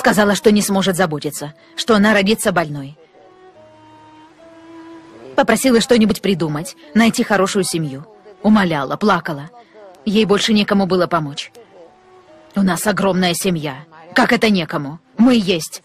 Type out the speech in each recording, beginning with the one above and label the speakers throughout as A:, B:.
A: Сказала, что не сможет заботиться, что она родится больной. Попросила что-нибудь придумать, найти хорошую семью. Умоляла, плакала. Ей больше некому было помочь. У нас огромная семья. Как это некому? Мы есть.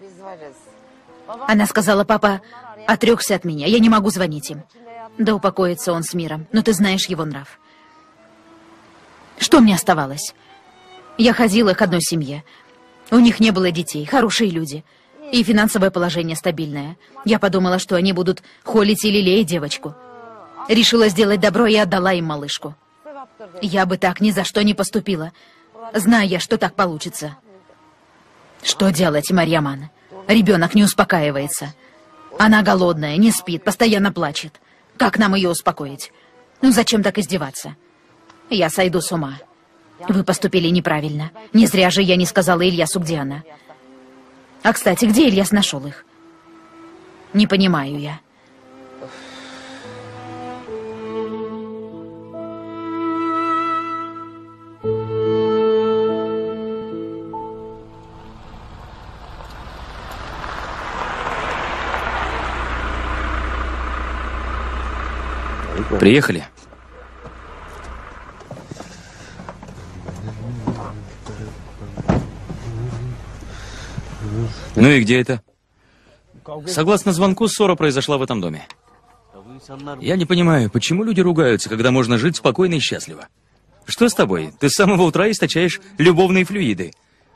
A: Она сказала, папа отрекся от меня, я не могу звонить им. Да упокоится он с миром, но ты знаешь его нрав. Что мне оставалось? Я ходила к одной семье. У них не было детей, хорошие люди. И финансовое положение стабильное. Я подумала, что они будут холить и лелеять девочку. Решила сделать добро и отдала им малышку. Я бы так ни за что не поступила, зная, что так получится. Что делать, Марьяман? Ребенок не успокаивается. Она голодная, не спит, постоянно плачет. Как нам ее успокоить? Ну зачем так издеваться? Я сойду с ума. Вы поступили неправильно. Не зря же я не сказала Ильясу, где она. А, кстати, где Ильяс нашел их? Не понимаю я.
B: Приехали. Ну и где это? Согласно звонку, ссора произошла в этом доме. Я не понимаю, почему люди ругаются, когда можно жить спокойно и счастливо. Что с тобой? Ты с самого утра источаешь любовные флюиды.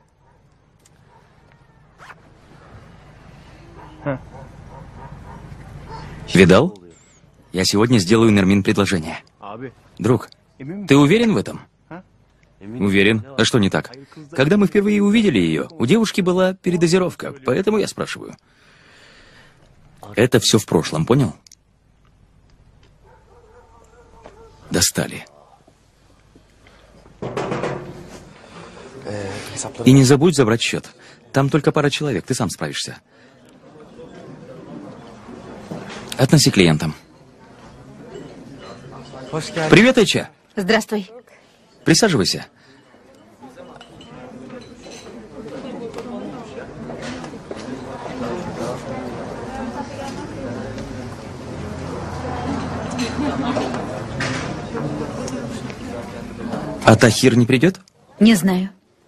B: Видал? Я сегодня сделаю Нермин предложение. Друг, ты уверен в этом? Уверен. А что не так? Когда мы впервые увидели ее, у девушки была передозировка, поэтому я спрашиваю. Это все в прошлом, понял? Достали. И не забудь забрать счет. Там только пара человек, ты сам справишься. Относи клиентам. Привет, Эча.
A: Здравствуй.
B: Присаживайся. А Тахир не придет?
A: Не знаю.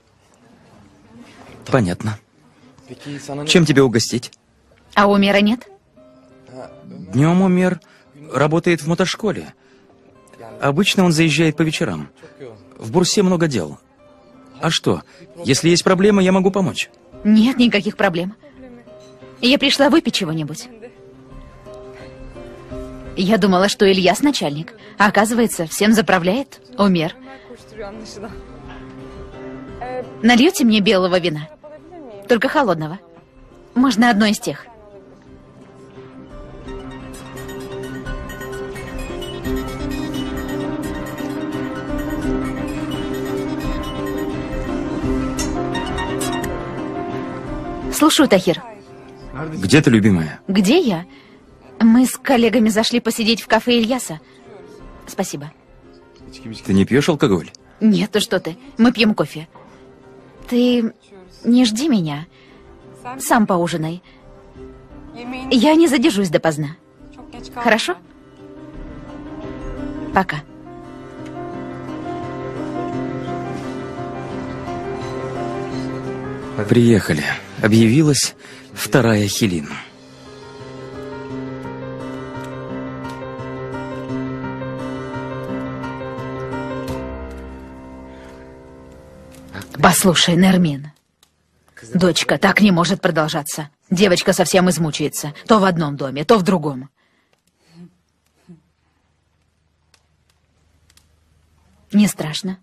B: Понятно. Чем тебе угостить?
A: А Умера нет?
B: Днем Умер работает в мотошколе. Обычно он заезжает по вечерам. В Бурсе много дел. А что, если есть проблема, я могу помочь.
A: Нет никаких проблем. Я пришла выпить чего-нибудь. Я думала, что Ильяс начальник, а оказывается, всем заправляет Умер. Нальете мне белого вина? Только холодного. Можно одно из тех. Слушаю, Тахир.
B: Где ты, любимая?
A: Где я? Мы с коллегами зашли посидеть в кафе Ильяса. Спасибо.
B: Ты не пьешь алкоголь?
A: Нет, ты что ты? Мы пьем кофе. Ты не жди меня. Сам поужинай. Я не задержусь допоздна. Хорошо? Пока.
B: Приехали. Объявилась вторая Хелин.
A: Послушай, Нермин. Дочка, так не может продолжаться. Девочка совсем измучается. То в одном доме, то в другом. Не страшно.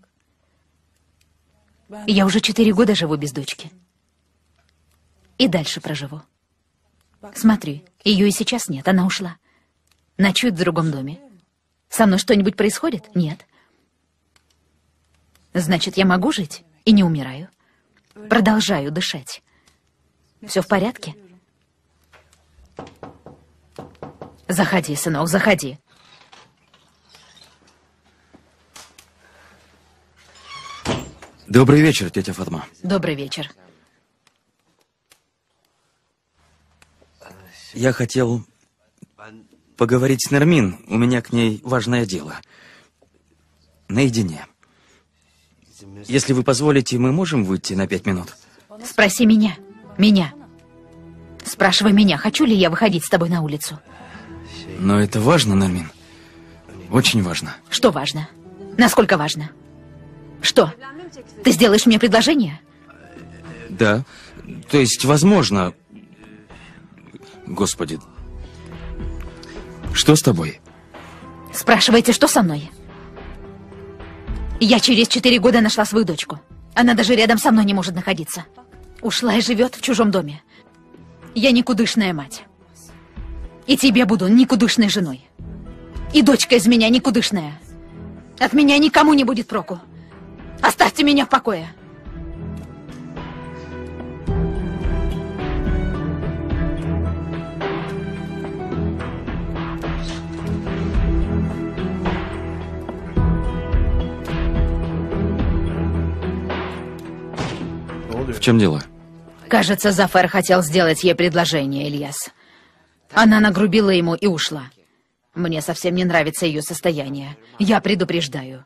A: Я уже 4 года живу без дочки. И дальше проживу. Смотри, ее и сейчас нет, она ушла. Ночует в другом доме. Со мной что-нибудь происходит? Нет. Значит, я могу жить и не умираю. Продолжаю дышать. Все в порядке? Заходи, сынок, заходи.
B: Добрый вечер, тетя Фатма.
A: Добрый вечер.
B: Я хотел поговорить с Нермин. У меня к ней важное дело. Наедине. Если вы позволите, мы можем выйти на 5 минут?
A: Спроси меня. Меня. Спрашивай меня, хочу ли я выходить с тобой на улицу.
B: Но это важно, Нермин. Очень важно.
A: Что важно? Насколько важно? Что? Ты сделаешь мне предложение?
B: Да. То есть, возможно... Господи. Что с тобой?
A: Спрашиваете, что со мной? Я через 4 года нашла свою дочку. Она даже рядом со мной не может находиться. Ушла и живет в чужом доме. Я никудышная мать. И тебе буду никудышной женой. И дочка из меня никудышная. От меня никому не будет проку. Оставьте меня в покое.
B: В чем дело?
A: Кажется, Зафар хотел сделать ей предложение, Ильяс. Она нагрубила ему и ушла. Мне совсем не нравится ее состояние. Я предупреждаю.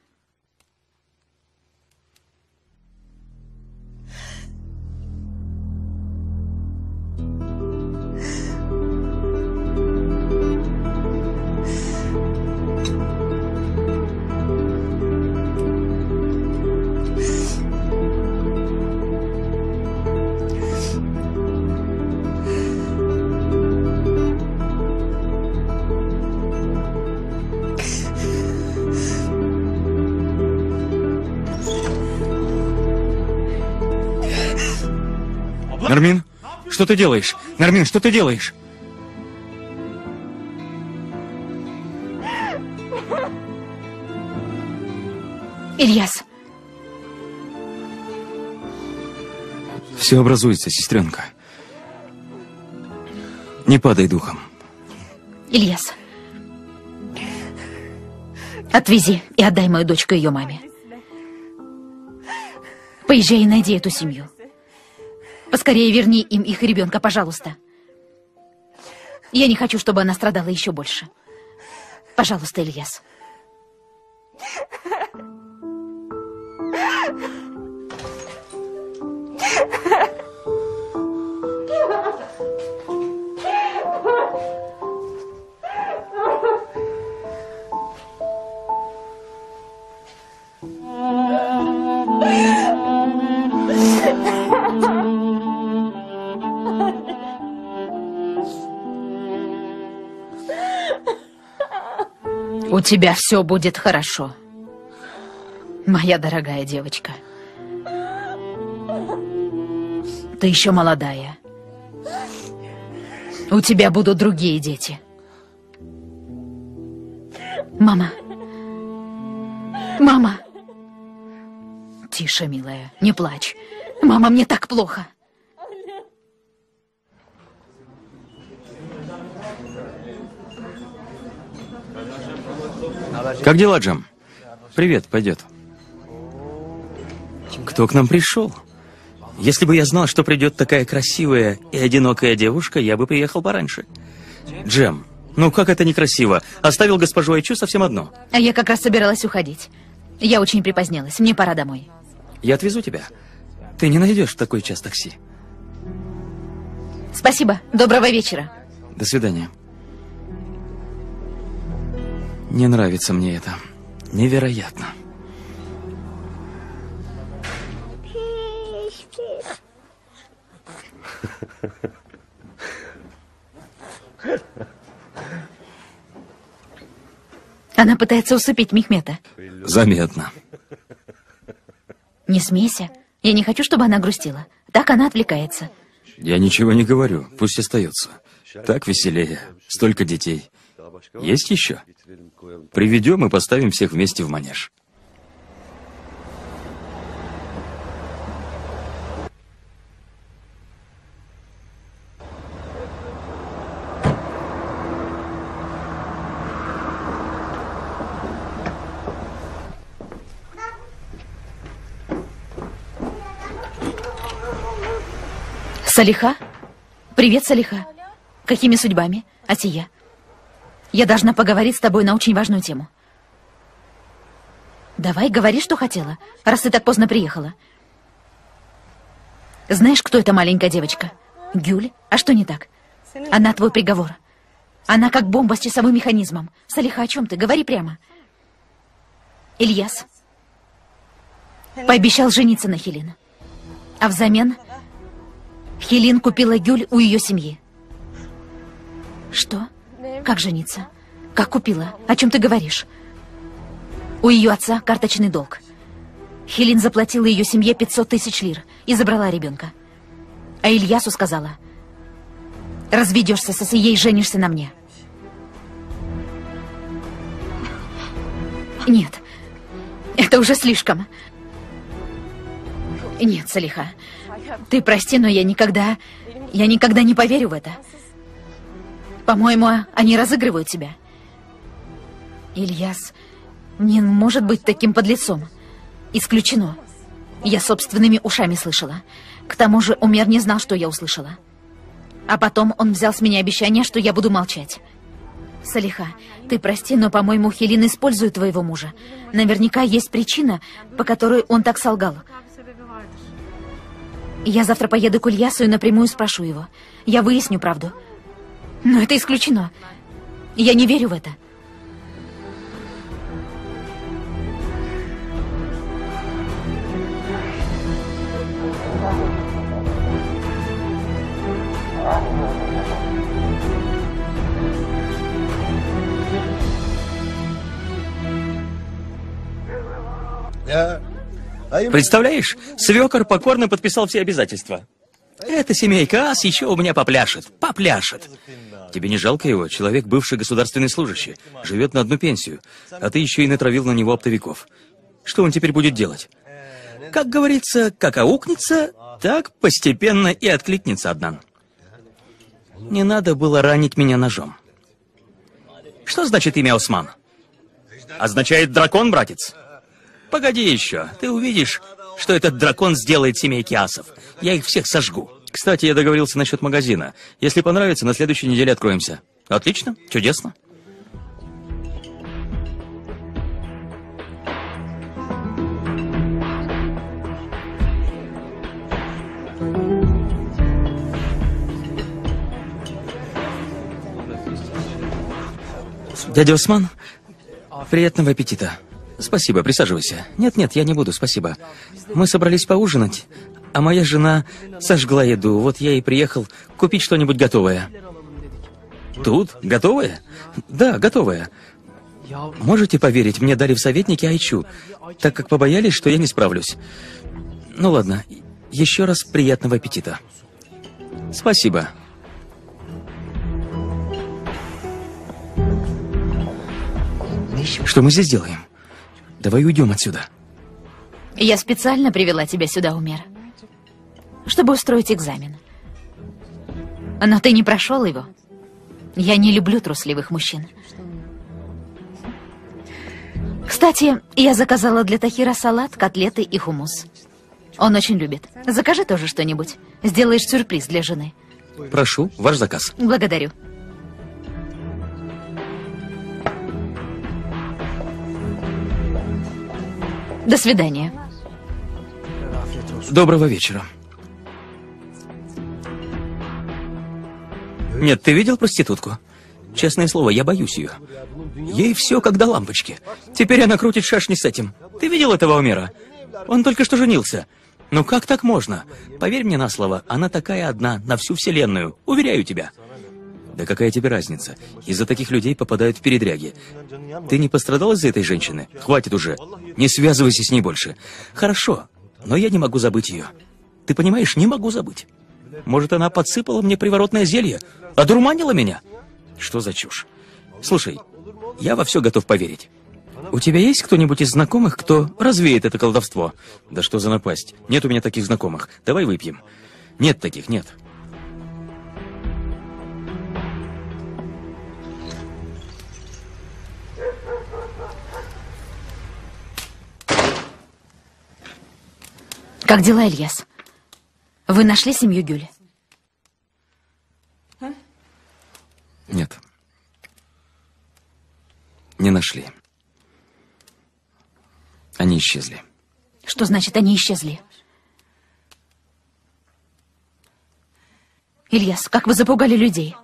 B: Нермин, что ты делаешь? Нермин, что ты делаешь?
A: Ильяс.
B: Все образуется, сестренка. Не падай духом.
A: Ильяс. Отвези и отдай мою дочку ее маме. Поезжай и найди эту семью. Поскорее верни им их ребенка, пожалуйста. Я не хочу, чтобы она страдала еще больше. Пожалуйста, Ильяс. У тебя все будет хорошо, моя дорогая девочка. Ты еще молодая. У тебя будут другие дети. Мама. Мама. Тише, милая, не плачь. Мама, мне так плохо.
B: Как дела, Джем? Привет, пойдет. Кто к нам пришел? Если бы я знал, что придет такая красивая и одинокая девушка, я бы приехал пораньше. Джем, ну как это некрасиво? Оставил госпожу Айчу совсем одно.
A: А я как раз собиралась уходить. Я очень припозднилась, мне пора домой.
B: Я отвезу тебя. Ты не найдешь в такой час такси.
A: Спасибо, доброго вечера.
B: До свидания. Не нравится мне это. Невероятно.
A: Она пытается усыпить Мехмета.
B: Заметно.
A: Не смейся. Я не хочу, чтобы она грустила. Так она отвлекается.
B: Я ничего не говорю. Пусть остается. Так веселее. Столько детей. Есть еще? Приведем и поставим всех вместе в манеж.
A: Салиха? Привет, Салиха. Какими судьбами, Асия? Я должна поговорить с тобой на очень важную тему. Давай, говори, что хотела, раз ты так поздно приехала. Знаешь, кто эта маленькая девочка? Гюль? А что не так? Она твой приговор. Она как бомба с часовым механизмом. Салиха, о чем ты? Говори прямо. Ильяс пообещал жениться на Хелин. А взамен Хелин купила Гюль у ее семьи. Что? Как жениться? Как купила? О чем ты говоришь? У ее отца карточный долг. Хелин заплатила ее семье 500 тысяч лир и забрала ребенка. А Ильясу сказала: разведешься с Асией и женишься на мне. Нет, это уже слишком. Нет, Салиха, ты прости, но я никогда не поверю в это. По-моему, они разыгрывают тебя. Ильяс не может быть таким подлецом. Исключено. Я собственными ушами слышала. К тому же Умер не знал, что я услышала. А потом он взял с меня обещание, что я буду молчать. Салиха, ты прости, но, по-моему, Хелин использует твоего мужа. Наверняка есть причина, по которой он так солгал. Я завтра поеду к Ильясу и напрямую спрошу его. Я выясню правду. Но это исключено. Я не верю в это.
B: Представляешь, свекор покорно подписал все обязательства. Эта семейка ас еще у меня попляшет. Попляшет. Тебе не жалко его? Человек, бывший государственный служащий, живет на одну пенсию, а ты еще и натравил на него оптовиков. Что он теперь будет делать? Как говорится, как аукнется, так постепенно и откликнется Аднан. Не надо было ранить меня ножом. Что значит имя Осман? Означает дракон, братец? Погоди еще, ты увидишь, что этот дракон сделает семейки асов. Я их всех сожгу. Кстати, я договорился насчет магазина. Если понравится, на следующей неделе откроемся. Отлично, чудесно. Дядя Осман, приятного аппетита. Спасибо, присаживайся. Нет-нет, я не буду, спасибо. Мы собрались поужинать, а моя жена сожгла еду. Вот я и приехал купить что-нибудь готовое. Тут? Готовое? Да, готовое. Можете поверить, мне дали в советники Айчу, так как побоялись, что я не справлюсь. Ну ладно, еще раз приятного аппетита. Спасибо. Что мы здесь делаем? Давай уйдем отсюда.
A: Я специально привела тебя сюда, Умер, чтобы устроить экзамен. Но ты не прошел его. Я не люблю трусливых мужчин. Кстати, я заказала для Тахира салат, котлеты и хумус. Он очень любит. Закажи тоже что-нибудь. Сделаешь сюрприз для жены.
B: Прошу, ваш заказ.
A: Благодарю. До свидания.
B: Доброго вечера. Нет, ты видел проститутку? Честное слово, я боюсь ее. Ей все как до лампочки. Теперь она крутит шашни с этим. Ты видел этого Умера? Он только что женился. Ну как так можно? Поверь мне на слово, она такая одна на всю вселенную. Уверяю тебя. Да какая тебе разница? Из-за таких людей попадают в передряги. Ты не пострадал из-за этой женщины? Хватит уже. Не связывайся с ней больше. Хорошо, но я не могу забыть ее. Ты понимаешь, не могу забыть. Может, она подсыпала мне приворотное зелье? Одурманила меня? Что за чушь? Слушай, я во все готов поверить. У тебя есть кто-нибудь из знакомых, кто развеет это колдовство? Да что за напасть? Нет у меня таких знакомых. Давай выпьем. Нет таких, нет.
A: Как дела, Ильяс? Вы нашли семью Гюль?
B: нашли. Они исчезли.
A: Что значит, они исчезли? Ильяс, как вы запугали людей?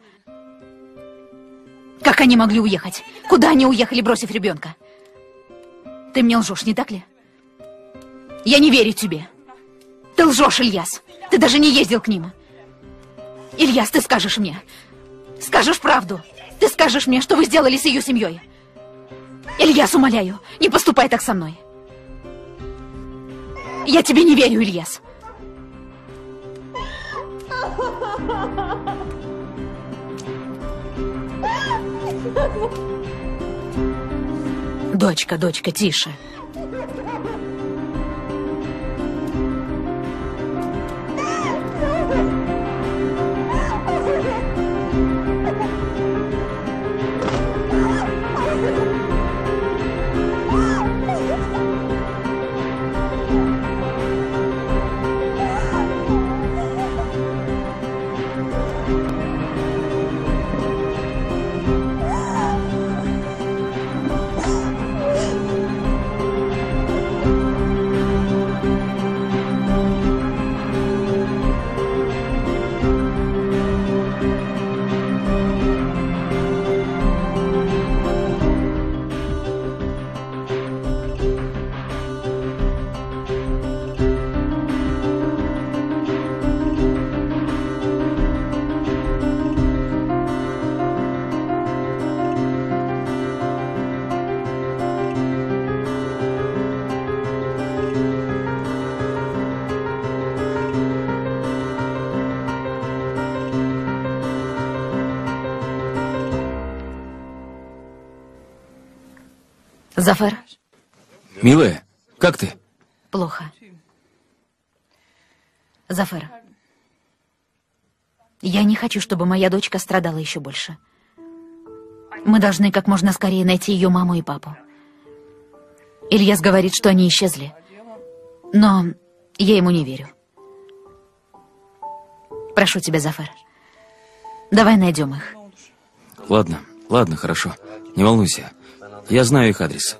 A: Как они могли уехать? Куда они уехали, бросив ребенка? Ты мне лжешь, не так ли? Я не верю тебе. Ты лжешь, Ильяс. Ты даже не ездил к ним. Ильяс, ты скажешь мне. Скажешь правду. Ты скажешь мне, что вы сделали с ее семьей. Ильяс, умоляю, не поступай так со мной. Я тебе не верю, Ильяс. Дочка, дочка, тише. Зафер?
B: Милая, как ты?
A: Плохо. Зафер, я не хочу, чтобы моя дочка страдала еще больше. Мы должны как можно скорее найти ее маму и папу. Ильяс говорит, что они исчезли. Но я ему не верю. Прошу тебя, Зафер. Давай найдем их.
B: Ладно, ладно, хорошо. Не волнуйся. Я знаю их адрес.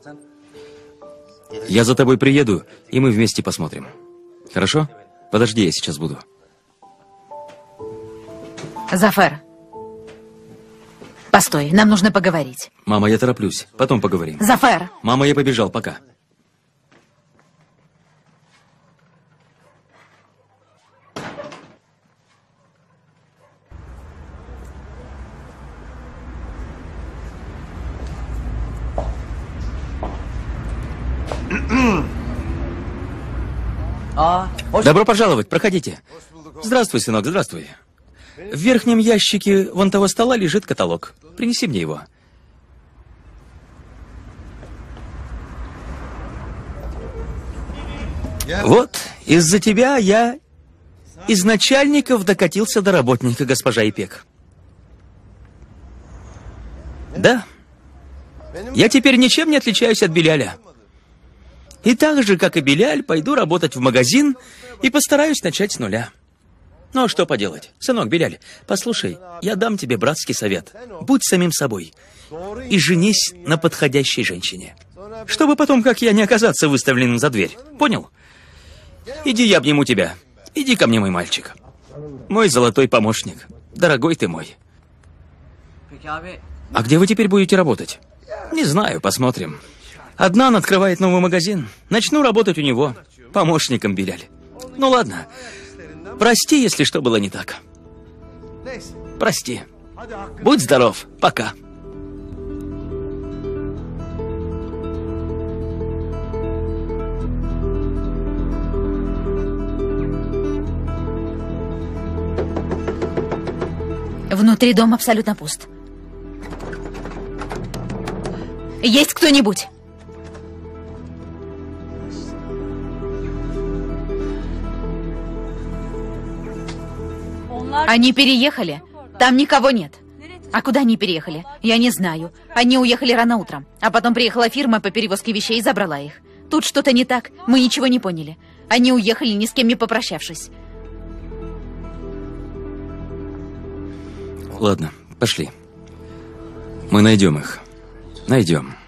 B: Я за тобой приеду, и мы вместе посмотрим. Хорошо? Подожди, я сейчас буду.
A: Зафер. Постой, нам нужно поговорить.
B: Мама, я тороплюсь. Потом поговорим.
A: Зафер!
B: Мама, я побежал. Пока. Добро пожаловать, проходите. Здравствуй, сынок, здравствуй. В верхнем ящике вон того стола лежит каталог. Принеси мне его. Вот, из-за тебя я из начальников докатился до работника, госпожа Ипек. Да. Я теперь ничем не отличаюсь от Беляля. И так же, как и Беляль, пойду работать в магазин и постараюсь начать с нуля. Ну, что поделать? Сынок, Беляль, послушай, я дам тебе братский совет. Будь самим собой и женись на подходящей женщине. Чтобы потом, как я, не оказаться выставленным за дверь. Понял? Иди, я обниму тебя. Иди ко мне, мой мальчик. Мой золотой помощник. Дорогой ты мой. А где вы теперь будете работать? Не знаю, посмотрим. Аднан открывает новый магазин. Начну работать у него. Помощником, Беляль. Ну ладно. Прости, если что было не так. Прости. Будь здоров. Пока.
A: Внутри дом абсолютно пуст. Есть кто-нибудь? Они переехали. Там никого нет. А куда они переехали? Я не знаю. Они уехали рано утром. А потом приехала фирма по перевозке вещей и забрала их. Тут что-то не так. Мы ничего не поняли. Они уехали, ни с кем не попрощавшись.
B: Ладно, пошли. Мы найдем их. Найдем.